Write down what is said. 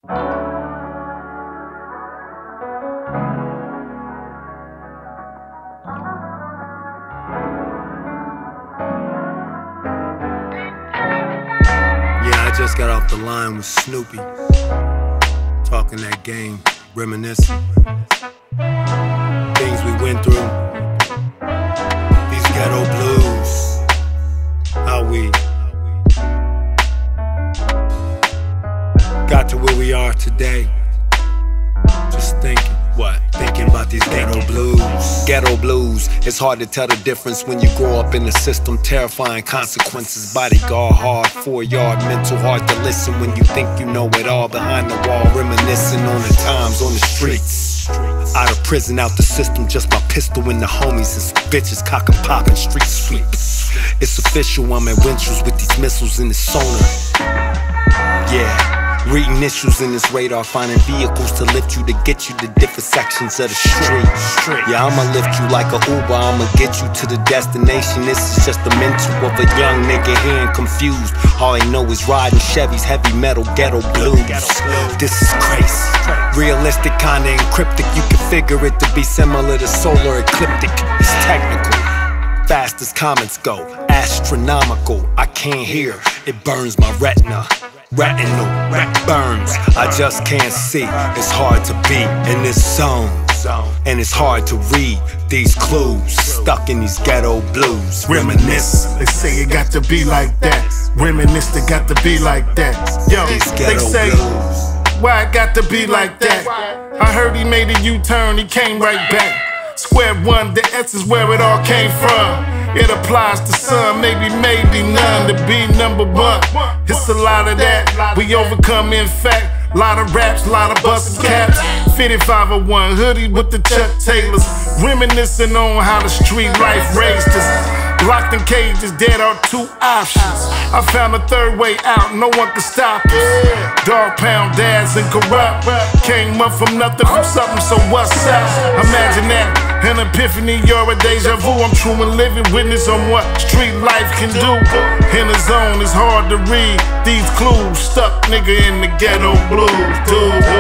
I just got off the line with Snoopy, talking that game, reminiscing things we went through, these ghetto blues, how we got to where we are today. Just thinking about these ghetto blues. Ghetto blues, it's hard to tell the difference when you grow up in the system. Terrifying consequences, bodyguard hard, 4-yard mental, hard to listen when you think you know it all. Behind the wall, reminiscing on the times on the streets. Out of prison, out the system, just my pistol and the homies and some bitches cock and poppin' street sweep. It's official, I'm at Winchell's with these missiles in the sonar. Yeah. Reading issues in this radar, finding vehicles to lift you, to get you to different sections of the street. Yeah, I'ma lift you like a Uber, I'ma get you to the destination. This is just the mental of a young nigga here and confused. All I know is riding Chevys, heavy metal, ghetto blues. This is crazy, realistic, kinda encryptic. You can figure it to be similar to solar ecliptic. It's technical, fast as comets go, astronomical. I can't hear, it burns my retina. Retinal, burns, I just can't see. It's hard to be in this zone, and it's hard to read these clues. Stuck in these ghetto blues. Reminisce, they say it got to be like that. Reminisce, it got to be like that. Yo, they say, why it got to be like that? I heard he made a U-turn, he came right back. Square one, the S is where it all came from. It applies to some, maybe none. To be number one, it's a lot of that. We overcome, in fact. Lot of raps, lot of busted caps. Fitted 501 hoodie with the Chuck Taylors. Reminiscing on how the street life raised us. Locked in cages, dead are 2 options. I found a third way out, no one can stop us. Dog pound dads and corrupt. Came up from nothing, from something, so what's up? Imagine that, an epiphany or a deja vu. I'm true and living witness on what street life can do. In the zone, it's hard to read these clues. Stuck nigga in the ghetto blues, dude.